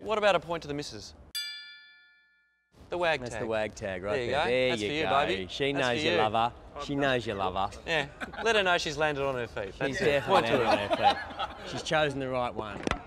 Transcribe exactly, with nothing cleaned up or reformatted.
What about a point to the missus? The wag That's tag. the wag tag right There you there. go. There That's you for you, go. baby. She That's knows for you you. love her. She knows you love her. Yeah, let her know she's landed on her feet. She's That's it. definitely Point to landed her. on her feet. She's chosen the right one.